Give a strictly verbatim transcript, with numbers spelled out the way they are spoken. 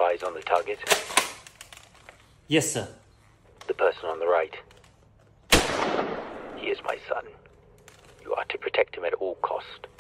eyes on the target? Yes, sir. The person on the right. He is my son. You are to protect him at all cost.